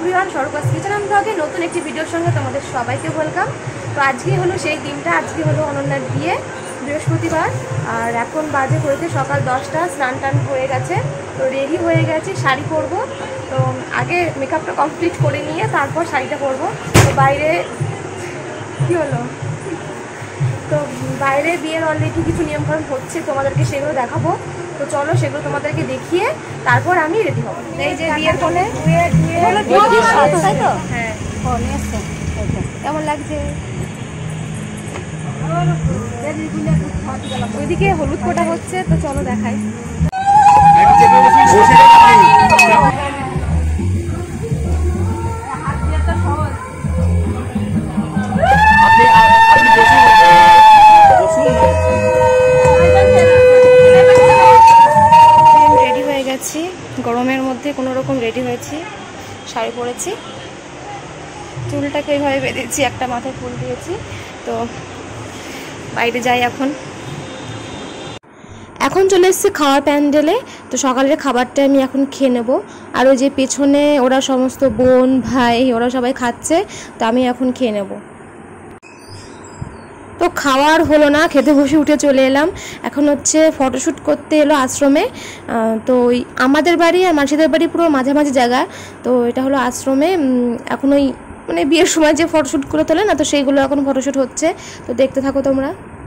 Everyone, স্বরূপাস kitchen and ব্লগে নতুন একটি ভিডিওর সঙ্গে তোমাদের সবাইকে ওয়েলকাম। তো আজকে হলো সেই দিনটা, আজকে হলো অনন্যার বিয়ে, বৃহস্পতিবার। আর এখন বাজে হয়েছে সকাল 10টা। স্নান টান হয়ে গেছে, তো রেডি হয়ে গেছি, শাড়ি পরবো। তো আগে মেকআপটা কমপ্লিট করে নিয়ে তারপর শাড়িটা পরবো। তো বাইরে কী হলো, তো বাইরে বিয়ের অলরেডি কিছু নিয়মকানুন হচ্ছে, তোমাদেরকে সেগুলো দেখাবো। তো চলো সেগুলো তোমাদেরকে দেখিয়ে তারপর আমি রেডি হবো। এই যে বিয়ের ফোনে, হ্যাঁ কেমন লাগছে? ওইদিকে হলুদ ফোটা হচ্ছে, তো চলো দেখাই। রেডি হয়ে গেছি, গরমের মধ্যে কোনো রকম রেডি হয়েছি, শাড়ি পরেছি, চুলটাকে এইভাবে বেঁধেছি, একটা মাথায় ফুল দিয়েছি। তো বাইরে যাই এখন চলে এসেছি খাওয়ার প্যান্ডেলে। তো সকালের খাবারটা আমি এখন খেয়ে নেবো। আর ওই যে পেছনে ওরা সমস্ত বোন ভাই ওরা সবাই খাচ্ছে, তো আমি এখন খেয়ে নেব। তো খাওয়ার হলো না, খেতে বসে উঠে চলে এলাম। এখন হচ্ছে ফটোশ্যুট করতে এলো আশ্রমে। তো ওই আমাদের বাড়ি আর মাসিদের বাড়ি পুরো মাঝামাঝি জায়গা। তো এটা হলো আশ্রমে। এখন ওই মানে বিয়ের সময় যে ফটোশ্যুটগুলো তোলে না, তো সেইগুলো এখন ফটোশ্যুট হচ্ছে। তো দেখতে থাকো তোমরা।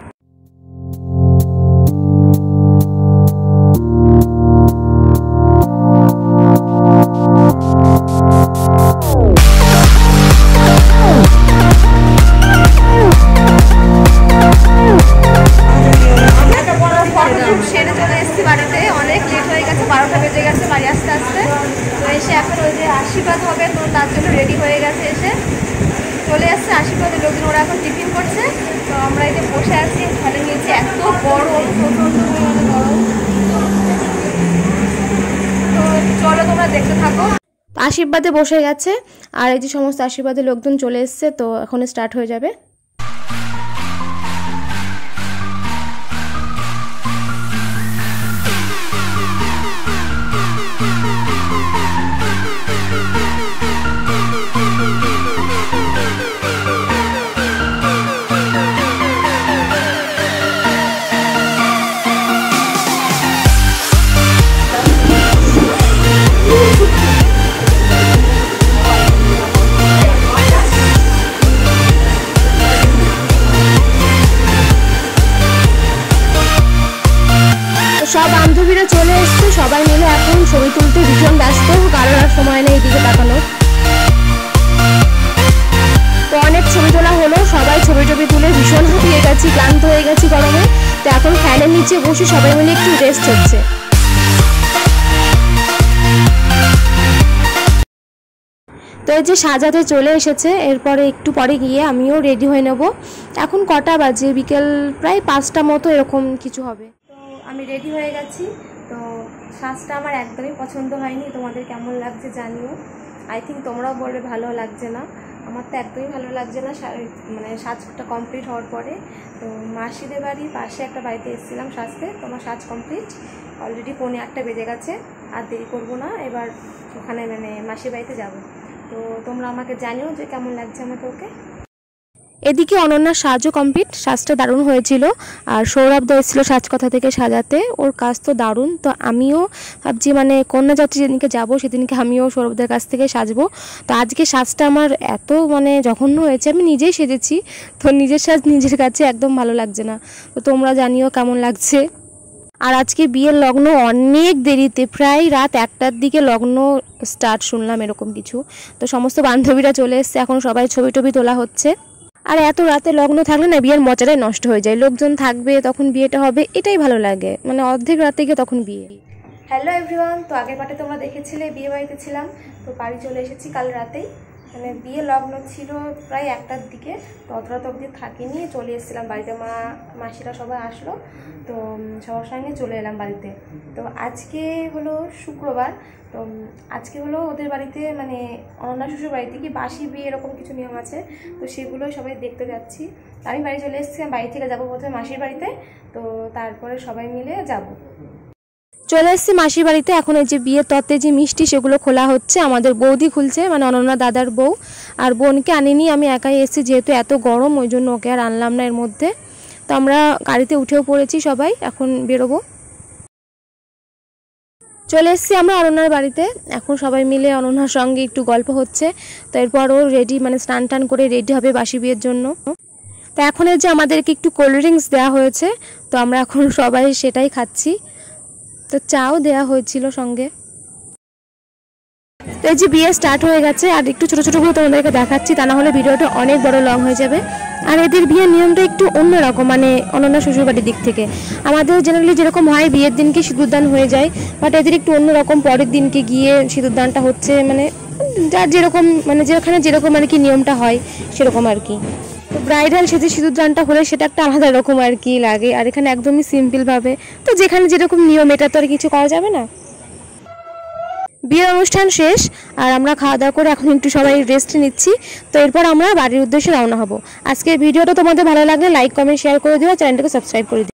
সেরে চলে এসেছি বাড়িতে, অনেক লেট হয়ে গেছে, 12টা বেজে গেছে বাড়ি আসতে আসতে। তো এসে এখন ওই যে আশীর্বাদ হবে, তো তার জন্য রেডি হয়ে গেছে, এসে চলে আসছে আশীর্বাদের লোকজন, ওরা এখন টিফিন করছে। তো আমরা এই যে বসে আছি, ঘরে নিয়েছি, এত গরম, প্রচণ্ড গরম। তো চলো তোমরা দেখতে থাকো। আশীর্বাদে বসে গেছে, আর এই যে সমস্ত আশীর্বাদের লোকজন চলে এসছে, তো এখন স্টার্ট হয়ে যাবে। সব বান্ধবীরা চলে এসছে, সবাই মিলে এখন ছবি তুলতে ভীষণ ব্যস্ত, কারোর আর সময় নেই এদিকে তাকানোর। তো অনেক ছবি তোলা হলো, সবাই ছবি টবি তুলে ভীষণ হাঁপিয়ে গেছি, ক্লান্ত হয়ে গেছি গরমে। তো এখন ফ্যানের নিচে বসে সবাই মিলে একটু রেস্ট হচ্ছে। তো এই যে সাজাতে চলে এসেছে, এরপরে একটু পরে গিয়ে আমিও রেডি হয়ে নেব। এখন কটা বাজে, বিকেল প্রায় 5টা মতো এরকম কিছু হবে। তো আমি রেডি হয়ে গেছি। তো সাজটা আমার একদমই পছন্দ হয়নি, তোমাদের কেমন লাগছে জানিও। আই থিঙ্ক তোমরাও বলবে ভালো লাগছে না, আমার তো একদমই ভালো লাগছে না। মানে সাজটা কমপ্লিট হওয়ার পরে তো মাসিদের বাড়ির পাশে একটা বাড়িতে এসেছিলাম সাজতে, তো আমার সাজ কমপ্লিট অলরেডি, 1:45 বেজে গেছে। আর দেরি করবো না, এবার ওখানে মানে মাসির বাড়িতে যাবো। তো তোমরা আমাকে জানিও যে কেমন লাগছে আমাকে ওকে। এদিকে অনন্যার সাজও কমপ্লিট, সাজটা দারুণ হয়েছিল। আর সৌরভ দা এসেছিলো সাজকথা থেকে সাজাতে, ওর কাজ তো দারুণ। তো আমিও ভাবছি মানে কন্যাযাত্রী যেদিনকে যাবো সেদিনকে আমিও সৌরভদের কাছ থেকে সাজবো। তো আজকে সাজটা আমার এত মানে জঘন্য হয়েছে, আমি নিজেই সেজেছি, তো নিজের সাজ নিজের কাছে একদম ভালো লাগছে না। তো তোমরা জানিও কেমন লাগছে। আর আজকে বিয়ের লগ্ন অনেক দেরিতে, প্রায় রাত 1টার দিকে লগ্ন স্টার্ট শুনলাম, এরকম কিছু। তো সমস্ত বান্ধবীরা চলে এসছে, এখন সবাই ছবি টবি তোলা হচ্ছে। আর এত রাতে লগ্ন থাকলে না বিয়ের মজাটাই নষ্ট হয়ে যায়, লোকজন থাকবে তখন বিয়েটা হবে, এটাই ভালো লাগে, মানে অর্ধেক রাতে গিয়ে তখন বিয়ে। হ্যালো এভরিওয়ান, তো আগের পার্টে তোমরা দেখেছিলে বিয়ে বাড়িতে ছিলাম, তো বাড়ি চলে এসেছি কাল রাতেই। মানে বিয়ে লগ্ন ছিল প্রায় 1টার দিকে, তো অতটা তো অবধি থাকিনি, চলে এসেছিলাম বাড়িতে। মাসিরা সবাই আসলো, তো সবার সঙ্গে চলে এলাম বাড়িতে। তো আজকে হলো শুক্রবার, তো আজকে হলো ওদের বাড়িতে মানে অনন্যা শ্বশুর বাড়িতে কি বাসি বিয়ে এরকম কিছু নিয়ম আছে, তো সেগুলোই সবাই দেখতে যাচ্ছি। আমি বাড়ি চলে এসেছি, বাড়ি থেকে যাবো প্রথমে মাসির বাড়িতে, তো তারপরে সবাই মিলে যাব। চলে এসেছি মাসির বাড়িতে। এখন এই যে বিয়ের তত্ত্বে যে মিষ্টি সেগুলো খোলা হচ্ছে, আমাদের বৌদি খুলছে, মানে অনন্যা দাদার বউ। আর বোনকে আনিনি, আমি একাই এসেছি, যেহেতু এত গরম ওই জন্য ওকে আর আনলাম না এর মধ্যে। তো আমরা গাড়িতে উঠেও পড়েছি সবাই, এখন বেরোবো। চলে এসেছি আমরা অনন্যার বাড়িতে। এখন সবাই মিলে অনন্যার সঙ্গে একটু গল্প হচ্ছে। তো এরপর ও রেডি, মানে স্নান টান করে রেডি হবে বাসি বিয়ের জন্য। তো এখন এই যে আমাদেরকে একটু কোল্ড ড্রিঙ্কস দেওয়া হয়েছে, তো আমরা এখন সবাই সেটাই খাচ্ছি। তো চাও দেওয়া হয়েছিল সঙ্গে। তো এই যে বিয়ে স্টার্ট হয়ে গেছে, আর একটু ছোটো ছোটো করে তোমাদেরকে দেখাচ্ছি, তা না হলে ভিডিওটা অনেক বড় লং হয়ে যাবে। আর এদের বিয়ের নিয়মটা একটু অন্যরকম, মানে অনন্য শ্বশুরবাড়ির দিক থেকে। আমাদের জেনারেলি যেরকম হয় বিয়ের দিনকে সিঁদুরদান হয়ে যায়, বাট এদের একটু অন্যরকম, পরের দিনকে গিয়ে সিঁদুরদানটা হচ্ছে, মানে যার যেরকম, মানে যেখানে যেরকম আর কি নিয়মটা হয় সেরকম আর কি। তো ব্রাইডাল সেজে সিঁদুরদানটা হলে সেটা একটা আলাদা রকম আর কি লাগে, আর এখানে একদমই সিম্পলভাবে। তো যেখানে যেরকম নিয়ম, এটা তো আর কিছু করা যাবে না। বিয়ের অনুষ্ঠান শেষ, আর আমরা খাওয়া দাওয়া করে এখন একটু সবাই রেস্ট নিচ্ছি। তো এরপর আমরা বাড়ির উদ্দেশ্যে রওনা হব। আজকের ভিডিওটা তোমাদের ভালো লাগলে লাইক, কমেন্ট, শেয়ার করে দিও, চ্যানেলটাকে সাবস্ক্রাইব করে দিও।